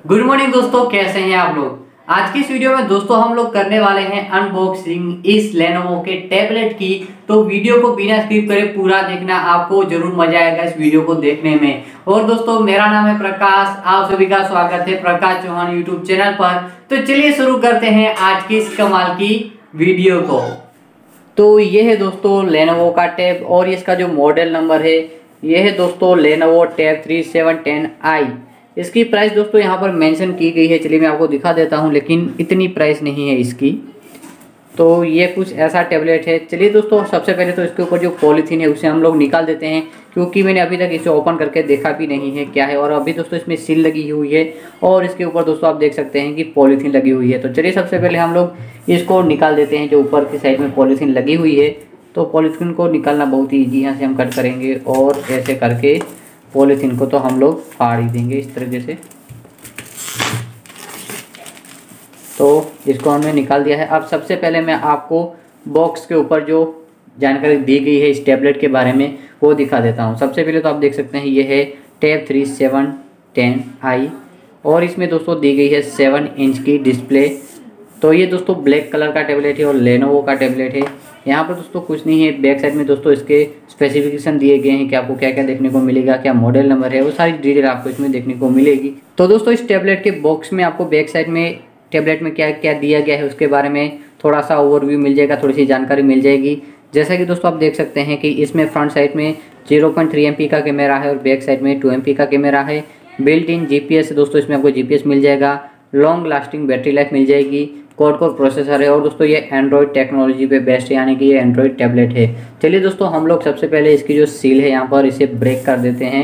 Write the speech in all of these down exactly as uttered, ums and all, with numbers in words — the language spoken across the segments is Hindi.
गुड मॉर्निंग दोस्तों, कैसे हैं आप लोग। आज की इस वीडियो में दोस्तों हम लोग करने वाले हैं अनबॉक्सिंग इस लेनोवो के टैबलेट की। तो वीडियो को बिना स्किप करे पूरा देखना, आपको जरूर मजा आएगा इस वीडियो को देखने में। और दोस्तों मेरा नाम है प्रकाश, आप सभी का स्वागत है प्रकाश चौहान यूट्यूब चैनल पर। तो चलिए शुरू करते हैं आज की इस कमाल की वीडियो को। तो ये है दोस्तों लेनोवो का टैब और इसका जो मॉडल नंबर है ये है दोस्तों Lenovo tab three seven ten I. इसकी प्राइस दोस्तों यहाँ पर मेंशन की गई है, चलिए मैं आपको दिखा देता हूँ, लेकिन इतनी प्राइस नहीं है इसकी। तो ये कुछ ऐसा टैबलेट है। चलिए दोस्तों सबसे पहले तो इसके ऊपर जो पॉलीथीन है उसे हम लोग निकाल देते हैं, क्योंकि मैंने अभी तक इसे ओपन करके देखा भी नहीं है क्या है। और अभी दोस्तों इसमें सील लगी हुई है और इसके ऊपर दोस्तों आप देख सकते हैं कि पॉलीथीन लगी हुई है। तो चलिए सबसे पहले हम लोग इसको निकाल देते हैं, जो ऊपर की साइड में पॉलीथीन लगी हुई है। तो पॉलीथीन को निकालना बहुत ही ईजी, यहाँ से हम कट करेंगे और ऐसे करके पॉलीथीन को तो हम लोग फाड़ ही देंगे इस तरीके से। तो इसको हमने निकाल दिया है। अब सबसे पहले मैं आपको बॉक्स के ऊपर जो जानकारी दी गई है इस टैबलेट के बारे में वो दिखा देता हूँ। सबसे पहले तो आप देख सकते हैं ये है tab three seven ten I और इसमें दोस्तों दी गई है सेवन इंच की डिस्प्ले। तो ये दोस्तों ब्लैक कलर का टैबलेट है और लेनोवो का टैबलेट है। यहाँ पर दोस्तों कुछ नहीं है, बैक साइड में दोस्तों इसके स्पेसिफिकेशन दिए गए हैं कि आपको क्या क्या देखने को मिलेगा, क्या मॉडल नंबर है, वो सारी डिटेल आपको इसमें देखने को मिलेगी। तो दोस्तों इस टैबलेट के बॉक्स में आपको बैक साइड में टैबलेट में क्या क्या दिया गया है उसके बारे में थोड़ा सा ओवरव्यू मिल जाएगा, थोड़ी सी जानकारी मिल जाएगी। जैसा कि दोस्तों आप देख सकते हैं कि इसमें फ्रंट साइड में zero point three M P का कैमरा है और बैक साइड में टू एम पी का कैमरा है। Built in G P S दोस्तों इसमें आपको जी पी एस मिल जाएगा। लॉन्ग लास्टिंग बैटरी लाइफ मिल जाएगी। क्वाड कोर प्रोसेसर है और दोस्तों ये एंड्रॉयड टेक्नोलॉजी पे बेस्ट है, यानी कि ये एंड्रॉयड टैबलेट है। चलिए दोस्तों हम लोग सबसे पहले इसकी जो सील है यहाँ पर इसे ब्रेक कर देते हैं।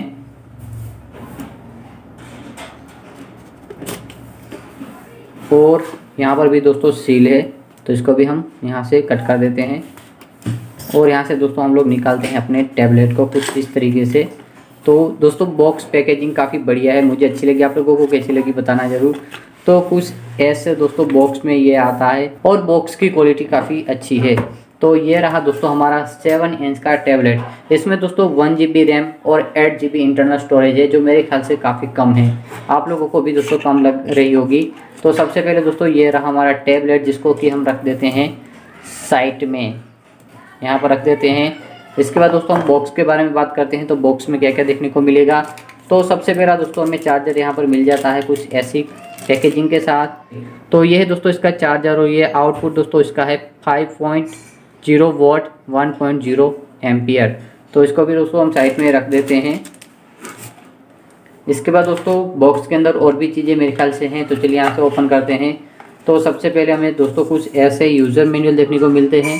और यहाँ पर भी दोस्तों सील है, तो इसको भी हम यहाँ से कट कर देते हैं। और यहाँ से दोस्तों हम लोग निकालते हैं अपने टैबलेट को कुछ इस तरीके से। तो दोस्तों बॉक्स पैकेजिंग काफ़ी बढ़िया है, मुझे अच्छी लगी। आप लोगों को कैसी लगी बताना ज़रूर। तो कुछ ऐसे दोस्तों बॉक्स में ये आता है और बॉक्स की क्वालिटी काफ़ी अच्छी है। तो ये रहा दोस्तों हमारा सेवन इंच का टैबलेट। इसमें दोस्तों वन जी बी रैम और eight G B internal storage है, जो मेरे ख्याल से काफ़ी कम है। आप लोगों को भी दोस्तों कम लग रही होगी। तो सबसे पहले दोस्तों ये रहा हमारा टैबलेट, जिसको कि हम रख देते हैं साइड में, यहाँ पर रख देते हैं। इसके बाद दोस्तों हम बॉक्स के बारे में बात करते हैं। तो बॉक्स में क्या क्या देखने को मिलेगा। तो सबसे पहला दोस्तों हमें चार्जर यहाँ पर मिल जाता है कुछ ऐसी पैकेजिंग के साथ। तो ये है दोस्तों इसका चार्जर और ये आउटपुट दोस्तों इसका है five point zero watt one point zero ampere. तो इसको भी दोस्तों हम साइड में रख देते हैं। इसके बाद दोस्तों बॉक्स के अंदर और भी चीज़ें मेरे ख्याल से हैं, तो चलिए यहाँ से ओपन करते हैं। तो सबसे पहले हमें दोस्तों कुछ ऐसे यूज़र मैनुअल देखने को मिलते हैं।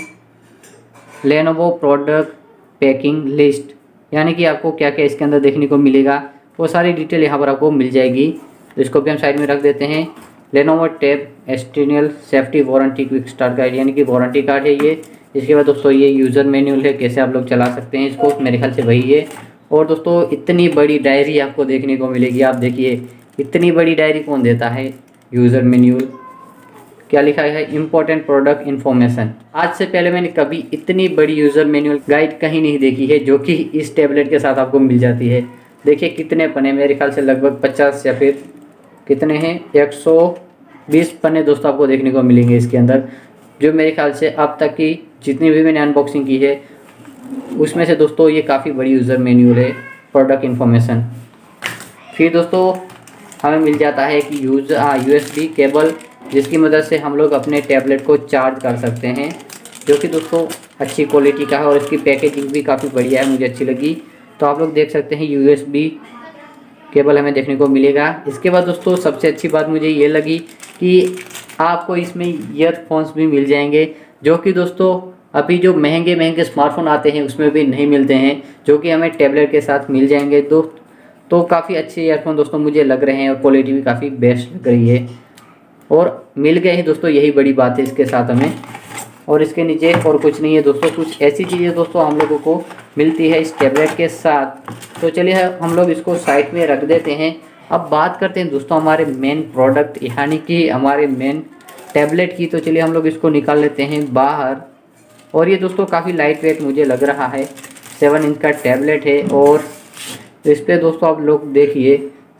लेनोवो प्रोडक्ट पैकिंग लिस्ट, यानी कि आपको क्या क्या इसके अंदर देखने को मिलेगा वो सारी डिटेल यहाँ पर आपको मिल जाएगी। तो इसको भी हम साइड में रख देते हैं। Lenovo tab external safety warranty quick start guide, यानी कि वारंटी कार्ड है ये। इसके बाद दोस्तों ये यूज़र मैनुअल है, कैसे आप लोग चला सकते हैं इसको, मेरे ख्याल से वही है। और दोस्तों इतनी बड़ी डायरी आपको देखने को मिलेगी। आप देखिए इतनी बड़ी डायरी कौन देता है। यूज़र मैनुअल क्या लिखा है, इम्पोर्टेंट प्रोडक्ट इन्फॉर्मेशन। आज से पहले मैंने कभी इतनी बड़ी यूज़र मैनुअल गाइड कहीं नहीं देखी है, जो कि इस टैबलेट के साथ आपको मिल जाती है। देखिए कितने पन्ने, मेरे ख्याल से लगभग पचास या फिर कितने हैं, एक सौ बीस पन्ने दोस्तों आपको देखने को मिलेंगे इसके अंदर, जो मेरे ख्याल से अब तक की जितनी भी मैंने अनबॉक्सिंग की है उसमें से दोस्तों ये काफ़ी बड़ी यूज़र मैनुअल है, प्रोडक्ट इन्फॉर्मेशन। फिर दोस्तों हमें मिल जाता है कि use U S B cable, जिसकी मदद से हम लोग अपने टैबलेट को चार्ज कर सकते हैं, जो कि दोस्तों अच्छी क्वालिटी का है और इसकी पैकेजिंग भी काफ़ी बढ़िया है, मुझे अच्छी लगी। तो आप लोग देख सकते हैं यू एस बी केबल हमें देखने को मिलेगा। इसके बाद दोस्तों सबसे अच्छी बात मुझे ये लगी कि आपको इसमें ईयरफोन्स भी मिल जाएंगे, जो कि दोस्तों अभी जो महंगे महंगे स्मार्टफोन आते हैं उसमें भी नहीं मिलते हैं, जो कि हमें टैबलेट के साथ मिल जाएंगे। दो तो काफ़ी अच्छे ईयरफोन दोस्तों मुझे लग रहे हैं और क्वालिटी भी काफ़ी बेस्ट लग रही है और मिल गए हैं दोस्तों, यही बड़ी बात है इसके साथ हमें। और इसके नीचे और कुछ नहीं है दोस्तों, कुछ ऐसी चीज़ें दोस्तों हम लोगों को मिलती है इस टैबलेट के साथ। तो चलिए हम लोग इसको साइड में रख देते हैं। अब बात करते हैं दोस्तों हमारे मेन प्रोडक्ट, यानी कि हमारे मेन टैबलेट की। तो चलिए हम लोग इसको निकाल लेते हैं बाहर। और ये दोस्तों काफ़ी लाइट वेट मुझे लग रहा है, सेवन इंच का टैबलेट है। और इस पर दोस्तों आप लोग देखिए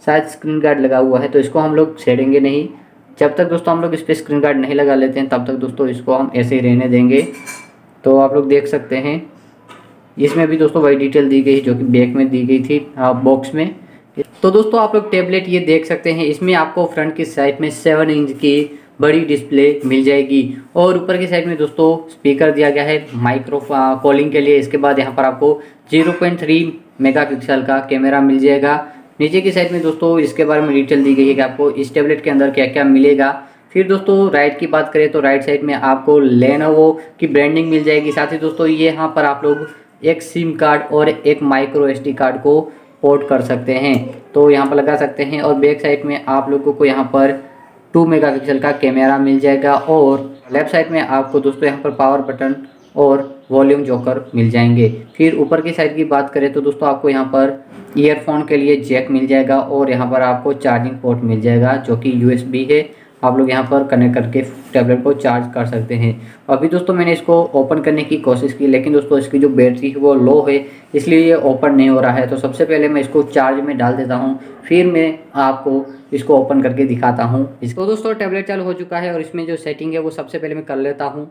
शायद स्क्रीन गार्ड लगा हुआ है, तो इसको हम लोग छेड़ेंगे नहीं। जब तक दोस्तों हम लोग इस पर स्क्रीन गार्ड नहीं लगा लेते हैं तब तक दोस्तों इसको हम ऐसे ही रहने देंगे। तो आप लोग देख सकते हैं इसमें भी दोस्तों वही डिटेल दी गई जो कि बैक में दी गई थी बॉक्स में। तो दोस्तों आप लोग टैबलेट ये देख सकते हैं, इसमें आपको फ्रंट की साइड में सेवन इंच की बड़ी डिस्प्ले मिल जाएगी और ऊपर की साइड में दोस्तों स्पीकर दिया गया है माइक्रो कॉलिंग के लिए। इसके बाद यहाँ पर आपको ज़ीरो पॉइंट थ्री मेगापिक्सल का कैमरा मिल जाएगा। नीचे की साइड में दोस्तों इसके बारे में डिटेल दी गई है कि आपको इस टैबलेट के अंदर क्या क्या मिलेगा। फिर दोस्तों राइट की बात करें तो राइट साइड में आपको लेनोवो की ब्रांडिंग मिल जाएगी। साथ ही दोस्तों ये यहाँ पर आप लोग एक सिम कार्ड और एक माइक्रो एस डी कार्ड को पोर्ट कर सकते हैं, तो यहाँ पर लगा सकते हैं। और बैक साइड में आप लोगों को यहाँ पर टू मेगापिक्सल का कैमरा मिल जाएगा और लेफ्ट साइड में आपको दोस्तों यहाँ पर पावर बटन और वॉल्यूम जोकर मिल जाएंगे। फिर ऊपर की साइड की बात करें तो दोस्तों आपको यहाँ पर ईयरफोन के लिए जैक मिल जाएगा और यहाँ पर आपको चार्जिंग पोर्ट मिल जाएगा जो कि यू एस बी है। आप लोग यहाँ पर कनेक्ट करके टैबलेट को चार्ज कर सकते हैं। अभी दोस्तों मैंने इसको ओपन करने की कोशिश की, लेकिन दोस्तों इसकी जो बैटरी है वो लो है, इसलिए ये ओपन नहीं हो रहा है। तो सबसे पहले मैं इसको चार्ज में डाल देता हूँ, फिर मैं आपको इसको ओपन करके दिखाता हूँ। इसको दोस्तों टैबलेट चालू हो चुका है और इसमें जो सेटिंग है वो सबसे पहले मैं कर लेता हूँ।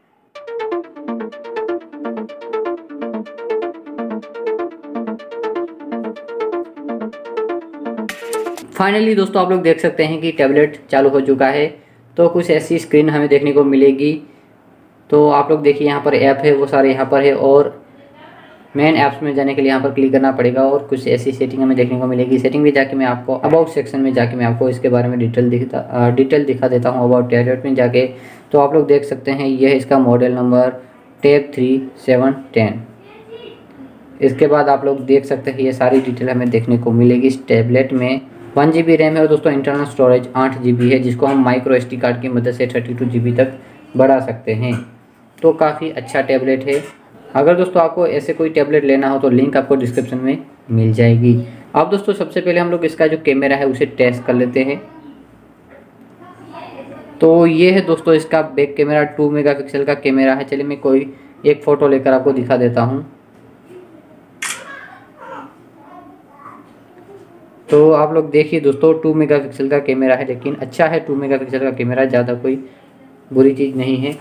फाइनली दोस्तों आप लोग देख सकते हैं कि टैबलेट चालू हो चुका है। तो कुछ ऐसी स्क्रीन हमें देखने को मिलेगी। तो आप लोग देखिए यहाँ पर ऐप है वो सारे यहाँ पर है और मेन ऐप्स में जाने के लिए यहाँ पर क्लिक करना पड़ेगा और कुछ ऐसी सेटिंग हमें देखने को मिलेगी। सेटिंग में जाके मैं आपको अबाउट सेक्शन में जाके मैं आपको इसके बारे में डिटेल दिखता डिटेल दिखा देता हूँ अबाउट टैबलेट में जाके। तो आप लोग देख सकते हैं यह है इसका model number tab three seven ten. इसके बाद आप लोग देख सकते हैं ये सारी डिटेल हमें देखने को मिलेगी। इस टैबलेट में वन जी बी रैम है और दोस्तों इंटरनल स्टोरेज आठ जी बी है, जिसको हम माइक्रो एस डी कार्ड की मदद से थर्टी टू जी बी तक बढ़ा सकते हैं। तो काफ़ी अच्छा टैबलेट है। अगर दोस्तों आपको ऐसे कोई टैबलेट लेना हो तो लिंक आपको डिस्क्रिप्शन में मिल जाएगी। अब दोस्तों सबसे पहले हम लोग इसका जो कैमरा है उसे टेस्ट कर लेते हैं। तो ये है दोस्तों इसका बैक कैमरा, टू मेगापिक्सल का कैमरा है। चलिए मैं कोई एक फ़ोटो लेकर आपको दिखा देता हूँ। तो आप लोग देखिए दोस्तों टू मेगापिक्सल का कैमरा है, लेकिन अच्छा है। टू मेगापिक्सल का कैमरा ज़्यादा कोई बुरी चीज़ नहीं है।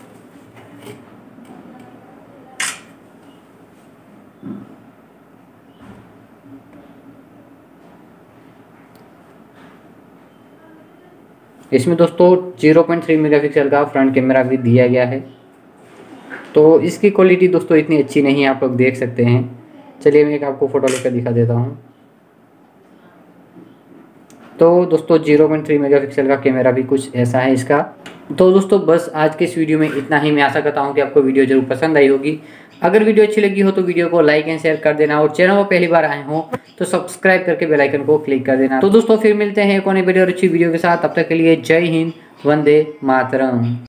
इसमें दोस्तों ज़ीरो पॉइंट थ्री मेगापिक्सल का फ्रंट कैमरा भी दिया गया है। तो इसकी क्वालिटी दोस्तों इतनी अच्छी नहीं है, आप लोग देख सकते हैं। चलिए मैं एक आपको फ़ोटो लेकर दिखा देता हूँ। तो दोस्तों ज़ीरो पॉइंट थ्री मेगापिक्सल का कैमरा भी कुछ ऐसा है इसका। तो दोस्तों बस आज के इस वीडियो में इतना ही। मैं आशा करता हूँ कि आपको वीडियो जरूर पसंद आई होगी। अगर वीडियो अच्छी लगी हो तो वीडियो को लाइक एंड शेयर कर देना और चैनल पर पहली बार आए हो तो सब्सक्राइब करके बेल आइकन को क्लिक कर देना। तो दोस्तों फिर मिलते हैं एक और नई वीडियो और अच्छी वीडियो के साथ। तब तक के लिए जय हिंद, वंदे मातरम।